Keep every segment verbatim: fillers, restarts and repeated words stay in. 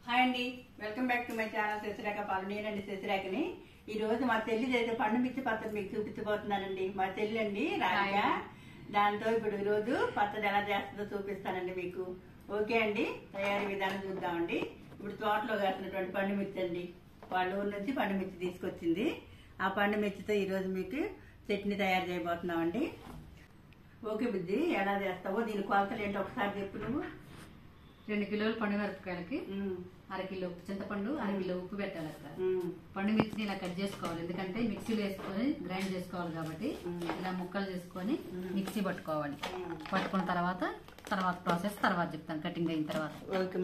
Hi అండి, welcome back to my channel Sasirekha పాలు. నేనండి శశిరేఖని. ఈ రోజు మా చెల్లి అయితే పండు మిర్చి పచ్చడి మీకు చూపించబోతున్నానండి. మా చెల్లి అండి రాజ. దాంతో ఇప్పుడు ఈ రోజు పచ్చడి ఎలా చేస్తుందో చూపిస్తానండి మీకు. ఓకే అండి, తయారీ విధానం చూద్దామండి. ఇప్పుడు తోటలో కాసినటువంటి పండు మిర్చి అండి, వాళ్ళ ఊరు నుంచి పండు మిర్చి తీసుకొచ్చింది. ఆ పండు మిర్చితో ఈ రోజు మీకు చట్నీ తయారు చేయబోతున్నామండి. ఓకే బుజ్జి, ఎలా చేస్తావో దీని కొలతలు ఏంటో ఒకసారి చెప్పు నువ్వు. రెండు కిలోలు పండు మిరపకాయలకి అరకిలో చింతపండు, అరకిలో ఉప్పు పెట్టాలి అక్కడ. పండు మిర్చిని ఇలా కట్ చేసుకోవాలి, ఎందుకంటే మిక్సీలో వేసుకొని గ్రైండ్ చేసుకోవాలి కాబట్టి ఇలా ముక్కలు చేసుకొని మిక్సీ పట్టుకోవాలి. పట్టుకున్న తర్వాత తర్వాత ప్రాసెస్ తర్వాత చెప్తాను, కటింగ్ అయిన తర్వాత.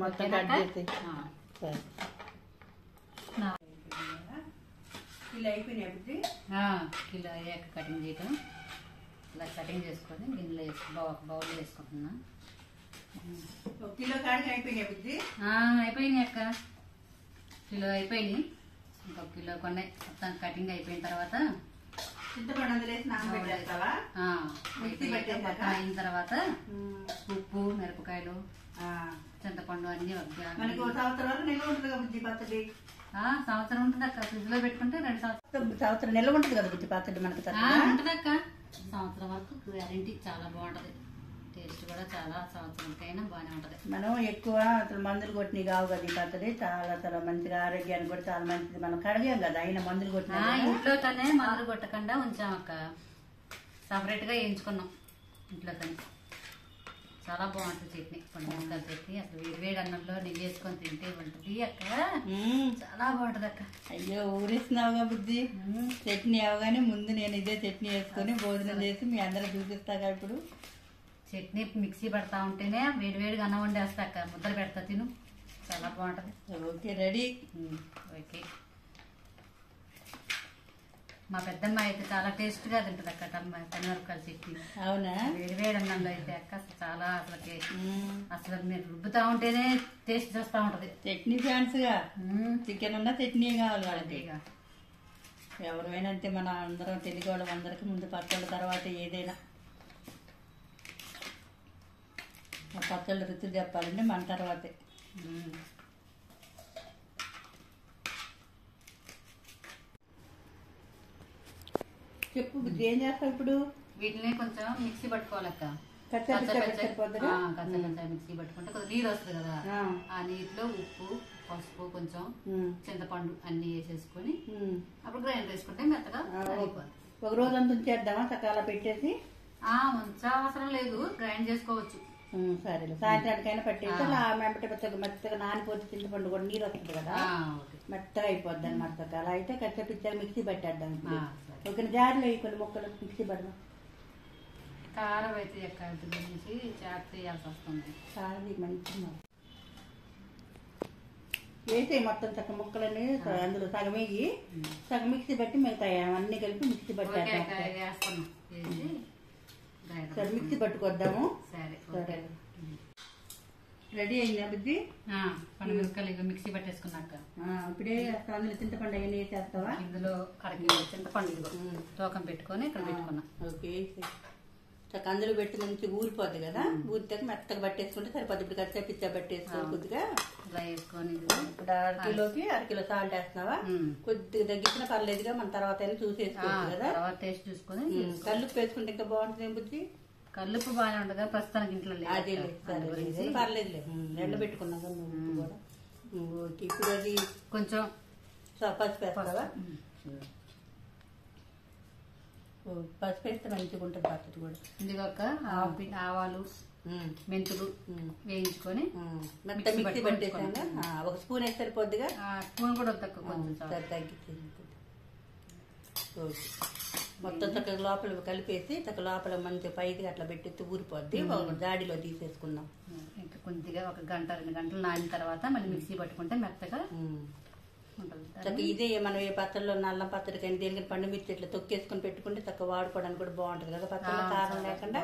కిలో అయ్యాక కటింగ్ చేయటం, ఇలా కటింగ్ చేసుకొని గిన్నెలో వేసుకు బౌల్లో వేసుకుంటున్నా. కిలో కాడికి అయిపోయినాయి బుద్ధి? అయిపోయినాయి అక్క, కిలో అయిపోయినాయి. ఇంకొక కిలో కొన్ని మొత్తం కటింగ్ అయిపోయిన తర్వాత చింతపండు అందులో నానబెట్టేస్తావా? అయిన తర్వాత ఉప్పు, మిరపకాయలు, చింతపండు అన్ని మనకి సంవత్సరం వరకు నిల్వ ఉంటుంది కదా బుద్ధి పచ్చడి? సంవత్సరం ఉంటుంది అక్క, ఫ్రిడ్జ్ లో పెట్టుకుంటే రెండు సంవత్సరం సంవత్సరం నిల్వ ఉంటుంది కదా బుద్ధి పచ్చడి మనకి? ఉంటుంది అక్క, సంవత్సరం వరకు గ్యారెంటీ. చాలా బాగుంటది, టేస్ట్ కూడా చాలా సంవత్సరంకైనా బాగానే ఉంటది. మనం ఎక్కువ అసలు మందులు కొట్టినవి కావు కదా ఈ పచ్చడి. చాలా చాలా మంచిగా ఆరోగ్యానికి కూడా చాలా మంచిది. మనం కడిగాం కదా అయినా మందులు కొట్టిన ఇంట్లోనే మందులు కొట్టకుండా ఉంచాం అక్క. సపరేట్ గా వేయించుకున్నాం ఇంట్లో కానీ. చాలా బాగుంటుంది చట్నీ, పండుగ చట్నీ. అసలు వేడి వేడి అన్నంలో నెయ్యి వేసుకొని తింటే ఉంటుంది అక్క, చాలా బాగుంటది అక్క. అయ్యో ఊరేస్తున్నావుగా బుద్ధి. చట్నీ అవగానే ముందు నేను ఇదే చట్నీ వేసుకొని భోజనం చేసి మీ అందరూ చూపిస్తాగా. ఇప్పుడు చట్నీ మిక్సీ పడతా ఉంటేనే వేడి వేడిగా అన్నం వండేస్తా అక్క, ముద్దలు పెడతా తిను, చాలా బాగుంటది. Okay ready. ఓకే, మా పెద్దమ్మ అయితే చాలా టేస్ట్ గా తింటది అక్క పనిమిరపకాయల చట్నీ. అవునా? వేడి వేడి అన్నంలో అయితే అక్క చాలా అసలుకి అసలు మీరు రుబ్బుతా ఉంటేనే టేస్ట్ చేస్తా ఉంటది. చట్నీ ఫ్యాన్స్ గా చికెన్ ఉన్నా చట్నీ కావాలి వాళ్ళకి. ఎవరైనా అంతే, మన అందరం తెలుగు వాళ్ళం అందరికి ముందు పచ్చళ్ళ తర్వాత ఏదైనా. ఆ పచ్చళ్ళు రుచి చెప్పాలంటే మన తర్వాతే. చెప్పు బుద్ధి, ఏం చేస్తావు ఇప్పుడు? వీటిని కొంచెం మిక్సీ పట్టుకోవాలక్క. కచ్చా కచ్చా మిక్సీ పట్టుకుంటే కొంచెం నీరు వస్తుంది కదా, ఆ నీటిలో ఉప్పు, పసుపు, కొంచెం చింతపండు అన్ని వేసేసుకొని అప్పుడు గ్రైండ్ వేసుకుంటే మెత్తగా అయిపోతుంది. ఒక రోజు అంత ఉంచేద్దామా సకాల పెట్టేసి? ఉంచా అవసరం లేదు, గ్రైండ్ చేసుకోవచ్చు. సరే, సాయంత్రానికైనా పట్టేసి అలా మెత్తగా మెత్తగా నానిపోతే చింతపండు కూడా నీరు వస్తుంది కదా, మెత్తగా అయిపోద్ది అనమాట. అలా అయితే కచ్చా పిచ్చా మిక్సీ పట్టేద్దాం. ఒక జారిలో కొన్ని ముక్కలు మిక్సీ పడదాం. కారం అయితే ఎక్కడ నుంచి చాట్ చేయాల్సి వస్తుంది. కారం మంచిగా వేసే మొత్తం చక్క ముక్కలని అందులో సగం వేయి, సగం మిక్సీ పట్టి మిగతా అన్ని కలిపి మిక్సీ పట్టేస్తాం. సరే మిక్సీ పట్టుకొద్దాము. సరే రెడీ అయిందా బుద్ధి? పండు మిరపకాయలు మిక్సీ పట్టేసుకున్నాక ఇప్పుడే అందులో చింతపండు అవన్నీ వేసేస్తావా? ఇందులో అరకిలో చింతపండు తూకం పెట్టుకొని ఇక్కడ పెట్టుకున్నా. ఓకే, చక్క అందులో పెట్టి మంచి ఊరిపోద్ది కదా, ఊరితే మెత్తగా పట్టేసుకుంటే సరిపోద్ది. ఇప్పుడు కచ్చా పిచ్చా పట్టేసుకొని కొద్దిగా ఇలా వేసుకొని ఇప్పుడు అరకిలోకి అరకిలో సాల్ట్ వేస్తున్నావా? కొద్దిగా తగ్గించినా పర్లేదుగా, మన తర్వాత అయినా చూసేసుకోవచ్చు కదా. తర్వాత టేస్ట్ చూసుకొని కల్లుప్పు వేసుకుంటే ఇంకా బాగుంటుంది బుద్ధి. కల్లుప్పు బాగానే ఉండదు ప్రస్తుతానికి ఇంట్లో. అదే పర్లేదులే, ఎండ పెట్టుకున్నాం కదా కూడా. ఓకే, ఇప్పుడు అది కొంచెం పసుపు వేస్తావా? పసుపు వేస్తే మంచిగా ఉంటుంది పచ్చడి కూడా. ఇందుకొక ఆవాలు, మెంతులు వేయించుకొని మిక్సీ పట్టేసాక ఒక స్పూన్ వేస్తే సరిపోద్దిగా. స్పూన్ కూడా తక్కువ కొంచెం తగ్గించి మొత్తం చక్కగా లోపల కలిపేసి చక్క లోపల మంచిగా పైకి అట్లా పెట్టి ఊరిపోద్ది. జాడీలో తీసేసుకుందాం. ఇంకా కొద్దిగా ఒక గంట రెండు గంటలు నానిన తర్వాత మళ్ళీ మిక్సీ పట్టుకుంటే మెత్తగా ఉంటుంది. ఇదే మనం ఏ పచ్చడిలో నల్లం పచ్చడి కానీ దేనికి పండు మిర్చి ఇట్లా తొక్కేసుకొని పెట్టుకుంటే చక్క వాడుకోవడానికి కూడా బాగుంటుంది కదా, పచ్చడి కారం లేకుండా.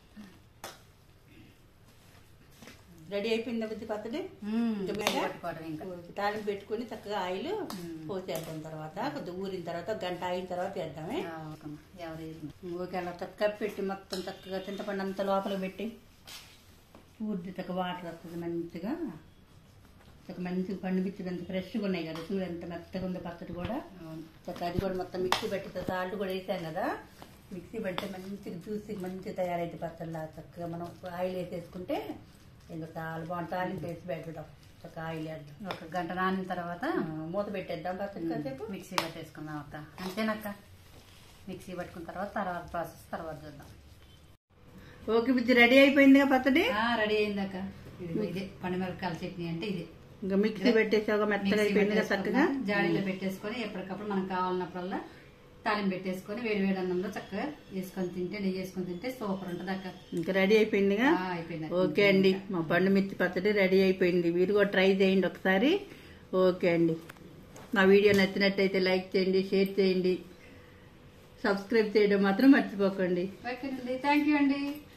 రెడీ అయిపోయిందా బుద్ధి పచ్చడి? తాలింపు పెట్టుకుని చక్కగా ఆయిల్ పోసేద్దాం. తర్వాత కొద్దిగా ఊరిన తర్వాత గంట అయిన తర్వాత వేద్దామే. ఓకే, అలా చక్కగా పెట్టి మొత్తం చక్కగా చింతపండు అంతా లోపల పెట్టి ఊరిది చక్క వాటర్ వస్తుంది మంచిగా. చక్క మంచిగా పండు మిర్చి ఎంత ఫ్రెష్గా ఉన్నాయి కదా, చూడు ఎంత మెత్తగా ఉంది పచ్చడి కూడా. చక్క అది కూడా మొత్తం మిక్సీ పెట్టి సాల్ట్ కూడా వేసాం కదా, మిక్సీ పెడితే మంచిగా జ్యూసీ మంచిగా తయారైతే పచ్చడిలా చక్కగా మనం ఆయిల్ వేసేసుకుంటే ఇంకా చాలా బాగుంటుంది. తాలింపు వేసి పెట్టడం చక్క ఆయిల్ వేద్దాం, ఒక గంట నానిన తర్వాత మూత పెట్టేద్దాం పచ్చడి కాసేపు. మిక్సీ పట్టేసుకుందాం అక్క. అంతేనక్క, మిక్సీ పట్టుకున్న తర్వాత తర్వాత ప్రాసెస్ తర్వాత చూద్దాం. ఓకే బుజ్జి, రెడీ అయిపోయిందిగా పచ్చడి. రెడీ అయిందక్క. ఇది ఇదే పండుమిరపకాయల చట్నీ అంటే ఇదే. ఇంకా మిక్సీ పెట్టేసాక మెత్తగా అయిపోయిందిగా చక్కగా. జాడీలో పెట్టేసుకొని ఎప్పటికప్పుడు మనకు కావాలన్నప్పుడల్లా తాలింపు పెట్టేసుకొని వేడి వేడి అన్నంలో చక్కగా వేసుకొని తింటే, నెయ్యి వేసుకొని తింటే సూపర్ ఉంటుంది అక్క. ఇంకా రెడీ అయిపోయిందిగా. అయిపోయింది. ఓకే అండి, మా పండు మిర్చి పచ్చడి రెడీ అయిపోయింది. మీరు కూడా ట్రై చేయండి ఒకసారి. ఓకే అండి, మా వీడియో నచ్చినట్టయితే లైక్ చేయండి, షేర్ చేయండి, సబ్స్క్రైబ్ చేయడం మాత్రం మర్చిపోకండి. ఓకే అండి, థ్యాంక్ యూ అండి.